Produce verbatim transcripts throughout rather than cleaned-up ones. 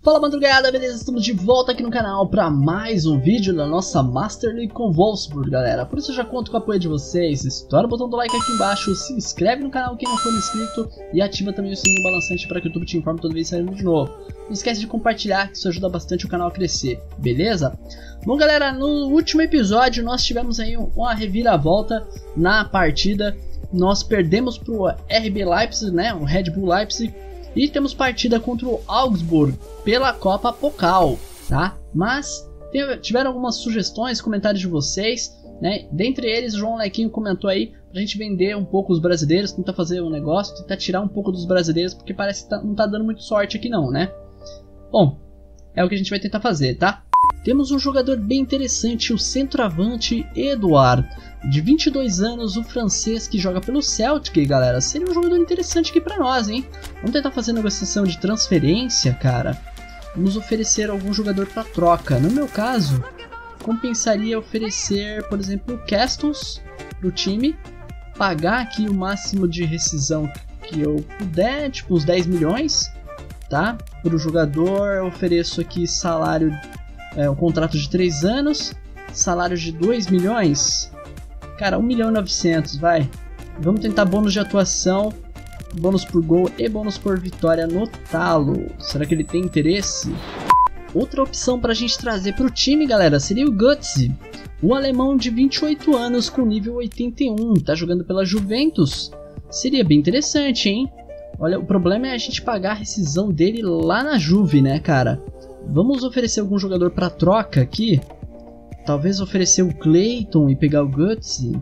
Fala madrugada, beleza? Estamos de volta aqui no canal para mais um vídeo da nossa Master League com Wolfsburg, galera. Por isso eu já conto com o apoio de vocês. Estoura o botão do like aqui embaixo, se inscreve no canal quem não for inscrito e ativa também o sininho balançante para que o YouTube te informe toda vez que sair um vídeo novo. Não esquece de compartilhar, que isso ajuda bastante o canal a crescer, beleza? Bom, galera, no último episódio nós tivemos aí uma reviravolta na partida. Nós perdemos para o R B Leipzig, né, o Red Bull Leipzig. E temos partida contra o Augsburg pela Copa Pokal, tá? Mas tiveram algumas sugestões, comentários de vocês, né? Dentre eles, o João Lequinho comentou aí pra gente vender um pouco os brasileiros, tentar fazer um negócio, tentar tirar um pouco dos brasileiros, porque parece que tá, não tá dando muito sorte aqui não, né? Bom, é o que a gente vai tentar fazer, tá? Temos um jogador bem interessante, o centroavante Eduard, de vinte e dois anos, o francês que joga pelo Celtic, galera. Seria um jogador interessante aqui pra nós, hein? Vamos tentar fazer negociação de transferência, cara. Vamos oferecer algum jogador pra troca. No meu caso, compensaria oferecer, por exemplo, o Castles pro time, pagar aqui o máximo de rescisão que eu puder, tipo uns dez milhões, tá? Pro jogador eu ofereço aqui salário, é, um contrato de três anos, salário de dois milhões. Cara, um milhão e novecentos, vai. Vamos tentar bônus de atuação, bônus por gol e bônus por vitória no talo. Será que ele tem interesse? Outra opção pra gente trazer pro time, galera, seria o Götze. O alemão de vinte e oito anos com nível oitenta e um, tá jogando pela Juventus. Seria bem interessante, hein? Olha, o problema é a gente pagar a rescisão dele lá na Juve, né, cara? Vamos oferecer algum jogador pra troca aqui? Talvez oferecer o Clayton e pegar o Götze.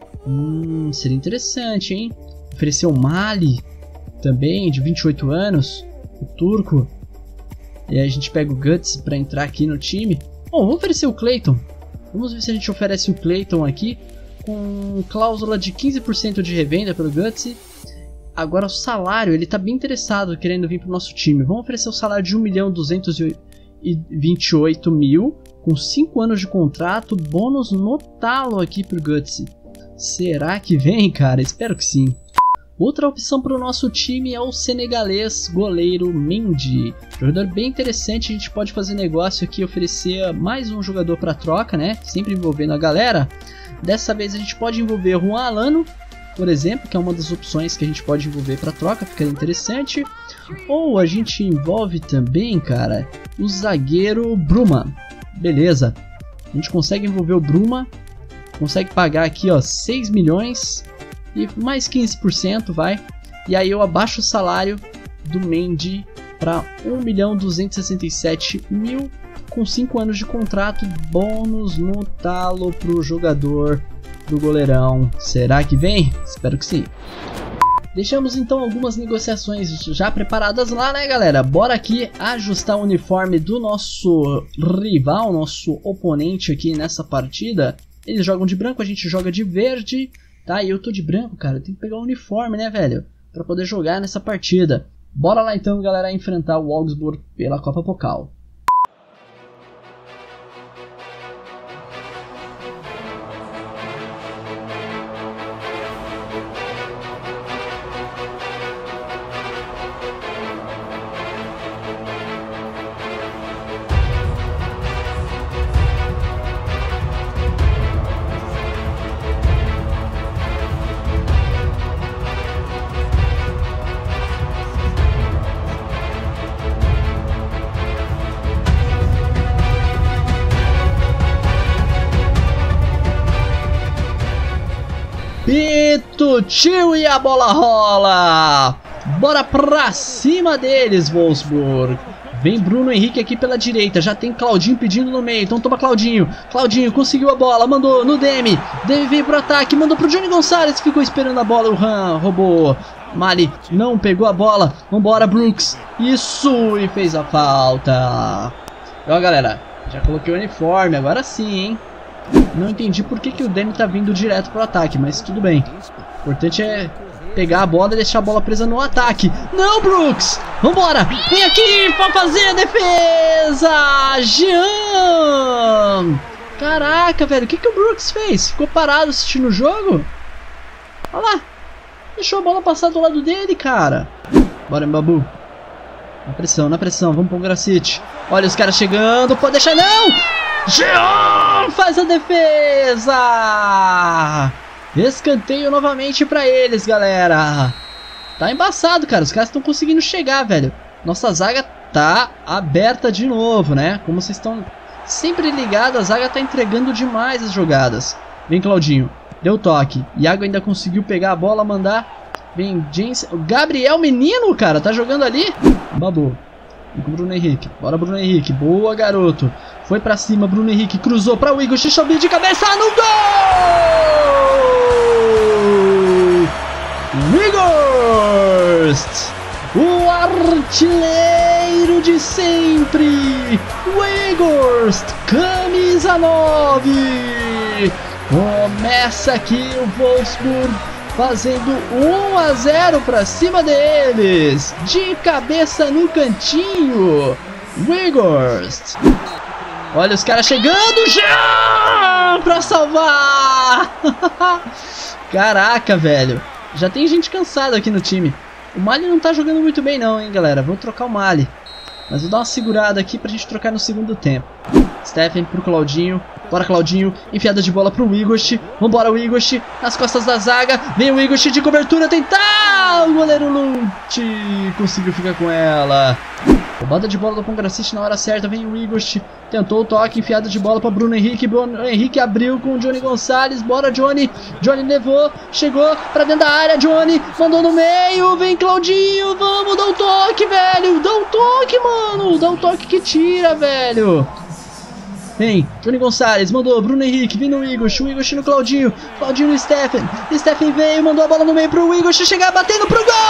Hum, seria interessante, hein? Oferecer o Mali também, de vinte e oito anos, o turco. E aí a gente pega o Götze para entrar aqui no time. Bom, vamos oferecer o Clayton. Vamos ver se a gente oferece o Clayton aqui com cláusula de quinze por cento de revenda pelo Götze. Agora o salário, ele tá bem interessado querendo vir pro nosso time. Vamos oferecer o salário de um milhão duzentos e vinte e oito mil com cinco anos de contrato, bônus no talo aqui pro Götze. Será que vem, cara? Espero que sim. Outra opção para o nosso time é o senegalês goleiro Mendy. Jogador bem interessante, a gente pode fazer negócio aqui, oferecer mais um jogador para troca, né? Sempre envolvendo a galera. Dessa vez a gente pode envolver o Juan Alano, por exemplo, que é uma das opções que a gente pode envolver para troca, fica interessante. Ou a gente envolve também, cara, o zagueiro Bruma. Beleza, a gente consegue envolver o Bruma, consegue pagar aqui, ó, seis milhões e mais quinze por cento, vai. E aí eu abaixo o salário do Mendy para um milhão duzentos e sessenta e sete mil com cinco anos de contrato, bônus no talo pro jogador do goleirão. Será que vem? Espero que sim. Deixamos então algumas negociações já preparadas lá, né, galera? Bora aqui ajustar o uniforme do nosso rival, nosso oponente aqui nessa partida. Eles jogam de branco, a gente joga de verde, tá? E eu tô de branco, cara, eu tenho que pegar o uniforme, né, velho? Pra poder jogar nessa partida. Bora lá então, galera, enfrentar o Augsburg pela Copa Pokal. Pito, tio, e a bola rola! Bora pra cima deles, Wolfsburg! Vem Bruno Henrique aqui pela direita, já tem Claudinho pedindo no meio, então toma Claudinho. Claudinho conseguiu a bola, mandou no Demi. Demi veio pro ataque, mandou pro Johnny Gonçalves, ficou esperando a bola, o Han roubou. Mali não pegou a bola, vambora Brooks, isso, e fez a falta. Ó, galera, já coloquei o uniforme, agora sim, hein? Não entendi por que, que o Demi tá vindo direto pro ataque, mas tudo bem. O importante é pegar a bola e deixar a bola presa no ataque. Não, Brooks! Vambora! Vem aqui pra fazer a defesa! Jean! Caraca, velho, o que, que o Brooks fez? Ficou parado assistindo o jogo? Olha lá! Deixou a bola passar do lado dele, cara. Bora, Mbabu. Na pressão, na pressão, vamos pro Gracic. Olha os caras chegando, pode deixar não! Jean faz a defesa! Escanteio novamente pra eles, galera. Tá embaçado, cara, os caras estão conseguindo chegar, velho. Nossa zaga tá aberta de novo, né? Como vocês estão sempre ligados, a zaga tá entregando demais as jogadas. Vem Claudinho, deu toque. Iago ainda conseguiu pegar a bola, mandar. Vem James, o Gabriel Menino, cara, tá jogando ali. Babu. Vem com o Bruno Henrique. Bora, Bruno Henrique. Boa, garoto. Foi pra cima, Bruno Henrique. Cruzou pra o Igor. Xixobi de cabeça no gol! Weghorst! O artilheiro de sempre! Weghorst! Camisa nove! Começa aqui o Wolfsburg fazendo um a zero pra cima deles. De cabeça no cantinho. Weghorst. Olha os caras chegando já pra salvar. Caraca, velho. Já tem gente cansada aqui no time. O Mali não tá jogando muito bem não, hein, galera. Vou trocar o Mali. Mas vou dar uma segurada aqui pra gente trocar no segundo tempo. Stephen pro Claudinho. Bora, Claudinho. Enfiada de bola pro Weghorst. Vambora, Weghorst. Nas costas da zaga. Vem o Weghorst de cobertura. Tentar. O goleiro Lund conseguiu ficar com ela. Roubada de bola do Pongracic na hora certa. Vem o Weghorst. Tentou o toque. Enfiada de bola para Bruno Henrique. Bruno Henrique abriu com o Johnny Gonçalves. Bora, Johnny. Johnny levou. Chegou pra dentro da área. Johnny mandou no meio. Vem, Claudinho. Vamos, dá um toque, velho. Dá um toque, mano. Dá um toque que tira, velho. Vem, Johnny Gonçalves, mandou, Bruno Henrique, vem no Weghorst, o Weghorst no Claudinho, Claudinho no Stephen, Stephen veio, mandou a bola no meio pro Weghorst chegar batendo pro gol!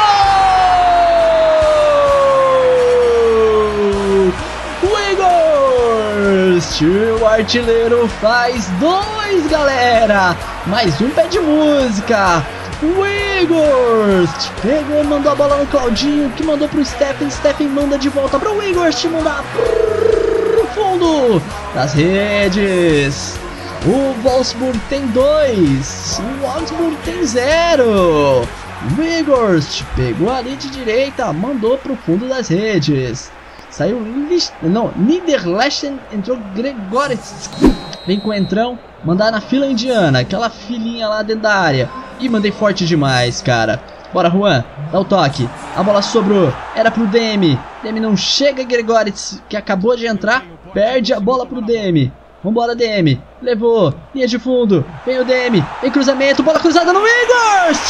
Weghorst, o artilheiro faz dois, galera! Mais um pé de música! Weghorst pegou, mandou a bola no Claudinho, que mandou pro Stephen, Stephen manda de volta pro Weghorst, mandar fundo das redes. O Wolfsburg tem dois, o Augsburg tem zero. Weghorst pegou ali de direita, mandou pro fundo das redes. Saiu não, Niederlechner, entrou Gregoritsch. Vem com o entrão, mandar na fila indiana, aquela filinha lá dentro da área. E mandei forte demais, cara. Bora, Juan, dá o toque. A bola sobrou, era pro Demi. Demi não chega, Gregoritsch, que acabou de entrar. Perde a bola pro Demi. Vambora, Demi. Levou, linha de fundo. Vem o Demi, vem cruzamento. Bola cruzada no Weghorst.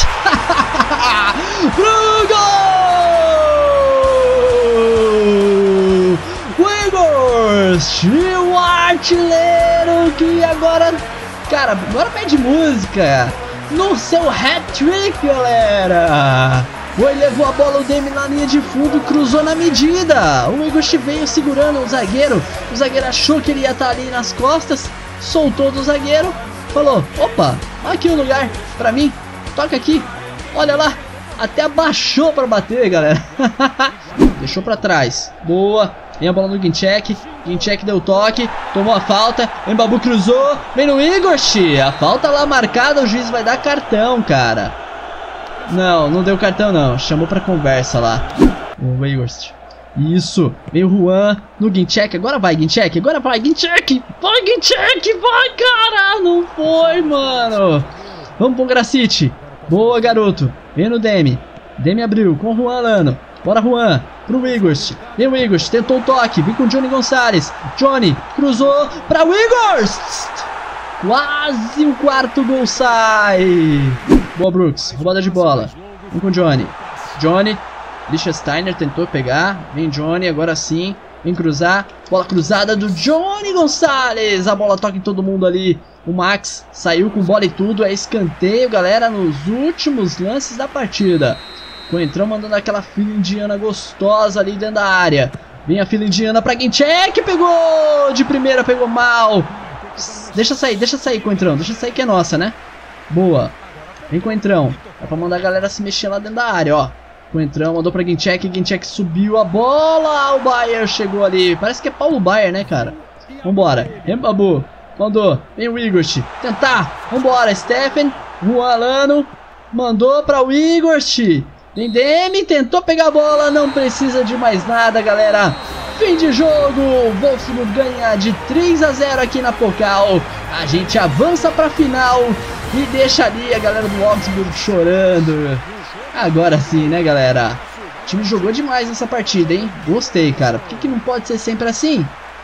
Pro gol! Weghorst, o artilheiro que agora... Cara, agora pede música. No seu hat-trick, galera. Foi, levou a bola, o Demi na linha de fundo, cruzou na medida. O Weghorst veio segurando o zagueiro. O zagueiro achou que ele ia estar ali nas costas, soltou do zagueiro, falou, opa, aqui o lugar pra mim, toca aqui. Olha lá, até abaixou pra bater, galera. Deixou pra trás, boa. Vem a bola no Ginczek, Ginczek deu toque, tomou a falta, o Mbabu cruzou, vem no Weghorst. A falta lá marcada, o juiz vai dar cartão, cara. Não, não deu cartão não, chamou pra conversa lá o Weghorst. Isso, vem o Juan no Ginczek, agora vai Ginczek, agora vai Ginczek, vai Ginczek, vai, cara, não foi, mano. Vamos pro Gracic, boa, garoto, vem no Demi, Demi abriu com o Juan Lano, bora Juan, pro Weghorst, vem o Weghorst, tentou o toque, vem com o Johnny Gonçalves, Johnny, cruzou pra Weghorst, quase o quarto gol sai. Boa, Brooks, roubada de bola, vem com o Johnny, Johnny, Liechtensteiner tentou pegar, vem Johnny, agora sim, vem cruzar, bola cruzada do Johnny Gonçalves, a bola toca em todo mundo ali, o Max saiu com bola e tudo, é escanteio, galera, nos últimos lances da partida. Coentrão mandando aquela fila indiana gostosa ali dentro da área, vem a fila indiana pra Ginczek, pegou de primeira, pegou mal, deixa sair, deixa sair, Coentrão, deixa sair que é nossa, né? Boa, vem Coentrão, dá pra mandar a galera se mexer lá dentro da área, ó. Coentrão mandou pra Ginczek, Ginczek subiu a bola, o Bayer chegou ali, parece que é Paulo Bayer, né, cara? Vambora, Mbabu, mandou, vem o Weghorst, tentar, vambora, Stephen, Juan Lano, mandou pra Weghorst, Tem D M, tentou pegar a bola, não precisa de mais nada, galera. Fim de jogo, o Wolfsburg ganha de três a zero aqui na Pokal. A gente avança para a final e deixa ali a galera do Wolfsburg chorando. Agora sim, né, galera? O time jogou demais nessa partida, hein? Gostei, cara. Por que que não pode ser sempre assim?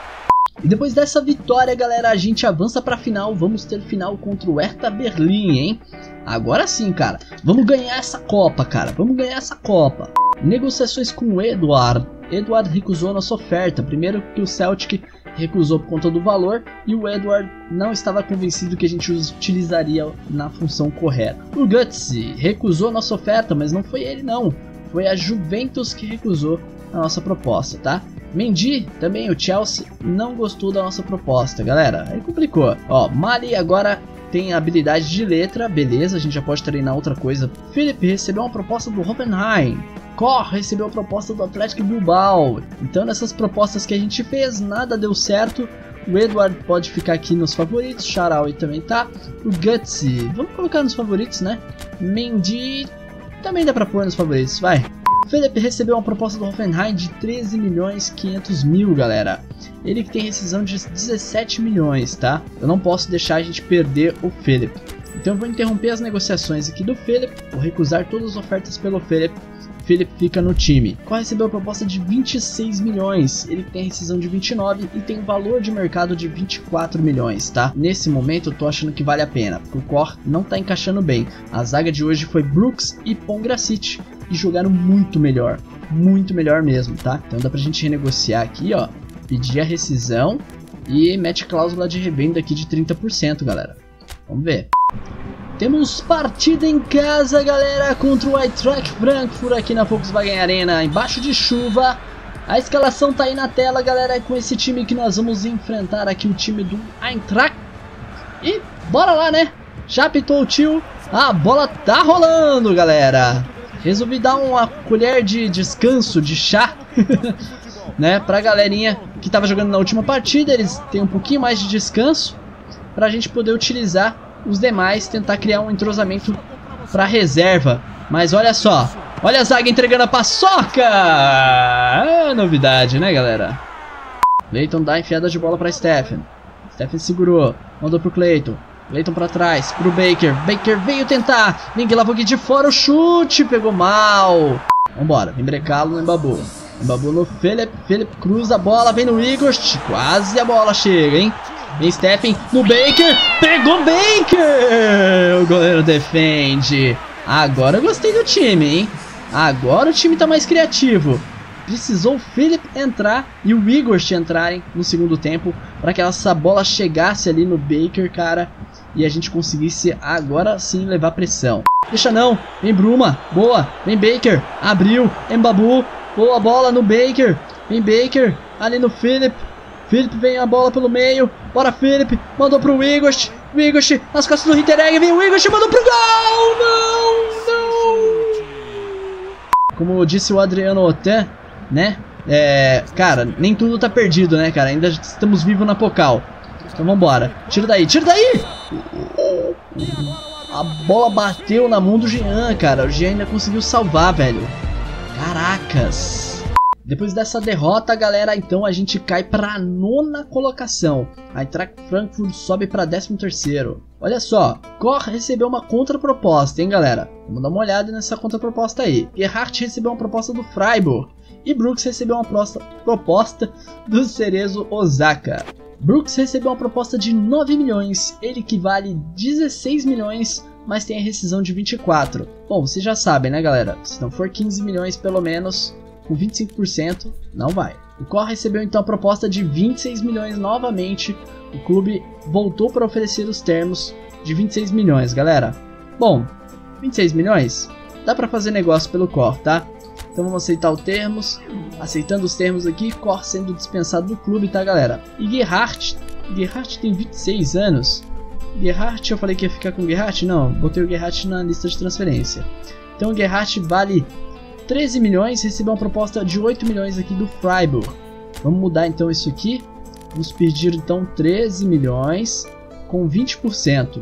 E depois dessa vitória, galera, a gente avança para a final. Vamos ter final contra o Hertha Berlim, hein? Agora sim, cara. Vamos ganhar essa Copa, cara. Vamos ganhar essa Copa. Negociações com o Eduard. Eduard recusou a nossa oferta. Primeiro que o Celtic recusou por conta do valor e o Eduard não estava convencido que a gente utilizaria na função correta. O Guts recusou a nossa oferta, mas não foi ele não. Foi a Juventus que recusou a nossa proposta, tá? Mendy, também o Chelsea, não gostou da nossa proposta, galera. Aí complicou. Ó, Mali agora tem habilidade de letra, beleza, a gente já pode treinar outra coisa. Philip recebeu uma proposta do Hoffenheim. Kor recebeu a proposta do Atlético Bilbao. Então nessas propostas que a gente fez, nada deu certo. O Edward pode ficar aqui nos favoritos, Sharawi também tá. O Guts, vamos colocar nos favoritos, né? Mendy também dá pra pôr nos favoritos, vai. Philip recebeu uma proposta do Hoffenheim de treze milhões e quinhentos mil, galera. Ele que tem rescisão de dezessete milhões, tá? Eu não posso deixar a gente perder o Philip. Então eu vou interromper as negociações aqui do Philip, vou recusar todas as ofertas pelo Philip. Philip fica no time. Cor recebeu a proposta de vinte e seis milhões, ele tem rescisão de vinte e nove e tem valor de mercado de vinte e quatro milhões, tá? Nesse momento eu tô achando que vale a pena, porque o Cor não tá encaixando bem. A zaga de hoje foi Brooks e Pongracic e jogaram muito melhor, muito melhor mesmo, tá? Então dá pra gente renegociar aqui, ó, pedir a rescisão e mete cláusula de revenda aqui de trinta por cento, galera. Vamos ver. Temos partida em casa, galera, contra o Eintracht Frankfurt aqui na Volkswagen Arena, embaixo de chuva. A escalação tá aí na tela, galera, é com esse time que nós vamos enfrentar aqui, o time do Eintracht. E bora lá, né? Já apitou o tio, a bola tá rolando, galera. Resolvi dar uma colher de descanso, de chá, né, pra galerinha que tava jogando na última partida. Eles têm um pouquinho mais de descanso pra gente poder utilizar os demais, tentar criar um entrosamento para reserva. Mas olha só, olha a zaga entregando a paçoca. É novidade, né, galera? Clayton dá enfiada de bola para Stephen. Stephen segurou, mandou pro Clayton. Clayton para trás, pro Baker. Baker veio tentar, ninguém lavou aqui de fora, o chute pegou mal. Vambora, vem brecá-lo no Mbabu. Mbabu no Philip, Philip cruza a bola, vem no Igor, quase a bola chega, hein? Vem Stephen no Baker, pegou Baker! O goleiro defende. Agora eu gostei do time, hein? Agora o time tá mais criativo. Precisou o Philip entrar e o Igor entrarem no segundo tempo para que essa bola chegasse ali no Baker, cara, e a gente conseguisse agora sim levar pressão. Deixa não, vem Bruma, boa, vem Baker, abriu, Mbabu, boa bola no Baker, vem Baker, ali no Philip. Philip vem a bola pelo meio, bora Philip, mandou pro Igor, o Igor nas costas do Hinteregger, vem o Igor, mandou pro gol, não, não. Como disse o Adriano Otan, né, é, cara, nem tudo tá perdido, né, cara, ainda estamos vivos na Pokal. Então vambora, tira daí, tira daí. A bola bateu na mão do Jean, cara, o Jean ainda conseguiu salvar, velho. Caracas. Depois dessa derrota, galera, então a gente cai para a nona colocação. A Eintracht Frankfurt sobe para décimo terceiro. Olha só, Kor recebeu uma contraproposta, hein, galera? Vamos dar uma olhada nessa contraproposta aí. Gerhardt recebeu uma proposta do Freiburg. E Brooks recebeu uma proposta, proposta do Cerezo Osaka. Brooks recebeu uma proposta de nove milhões, ele que vale dezesseis milhões, mas tem a rescisão de vinte e quatro. Bom, vocês já sabem, né, galera? Se não for quinze milhões pelo menos, com vinte e cinco por cento, não vai. O Cor recebeu então a proposta de vinte e seis milhões novamente. O clube voltou para oferecer os termos de vinte e seis milhões, galera. Bom, vinte e seis milhões, dá para fazer negócio pelo Cor, tá? Então vamos aceitar os termos. Aceitando os termos aqui, Cor sendo dispensado do clube, tá, galera? E Gerhardt, Gerhardt tem vinte e seis anos. Gerhardt, eu falei que ia ficar com o Gerhardt? Não, botei o Gerhardt na lista de transferência. Então o Gerhardt vale treze milhões, recebeu uma proposta de oito milhões aqui do Freiburg. Vamos mudar então isso aqui. Vamos pedir então treze milhões com vinte por cento.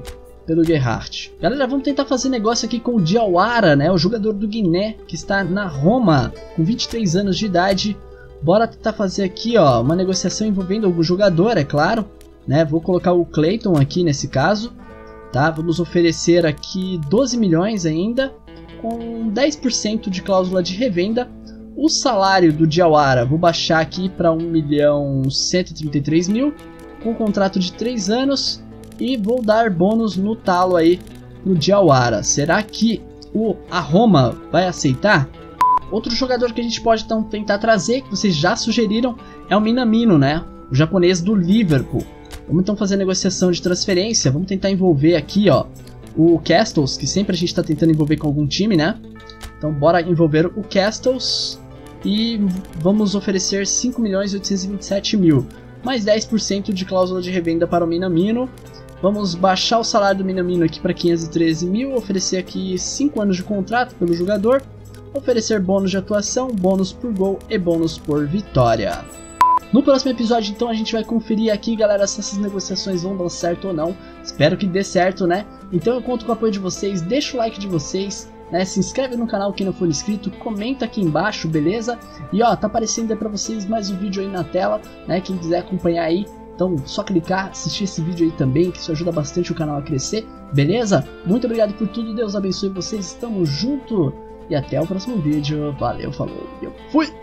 pelo Gerhardt. Galera, vamos tentar fazer negócio aqui com o Diawara, né? O jogador do Guiné, que está na Roma, com vinte e três anos de idade. Bora tentar fazer aqui, ó, uma negociação envolvendo algum jogador, é claro, né? Vou colocar o Clayton aqui nesse caso, tá? Vamos oferecer aqui doze milhões ainda, com dez por cento de cláusula de revenda. O salário do Diawara, vou baixar aqui para um milhão cento e trinta e três mil, com um contrato de três anos, e vou dar bônus no talo aí no Diawara. Será que o a Roma vai aceitar? Outro jogador que a gente pode então tentar trazer, que vocês já sugeriram, é o Minamino, né? O japonês do Liverpool. Vamos então fazer a negociação de transferência. Vamos tentar envolver aqui, ó, o Castles, que sempre a gente está tentando envolver com algum time, né? Então bora envolver o Castles e vamos oferecer cinco milhões oitocentos e vinte e sete mil, mais dez por cento de cláusula de revenda para o Minamino. Vamos baixar o salário do Minamino aqui para quinhentos e treze mil, oferecer aqui cinco anos de contrato pelo jogador, oferecer bônus de atuação, bônus por gol e bônus por vitória. No próximo episódio, então, a gente vai conferir aqui, galera, se essas negociações vão dar certo ou não. Espero que dê certo, né? Então eu conto com o apoio de vocês, deixa o like de vocês, né? Se inscreve no canal quem não for inscrito, comenta aqui embaixo, beleza? E ó, tá aparecendo aí pra vocês mais um vídeo aí na tela, né? Quem quiser acompanhar aí, então só clicar, assistir esse vídeo aí também, que isso ajuda bastante o canal a crescer, beleza? Muito obrigado por tudo, Deus abençoe vocês, tamo junto! E até o próximo vídeo. Valeu, falou, eu fui!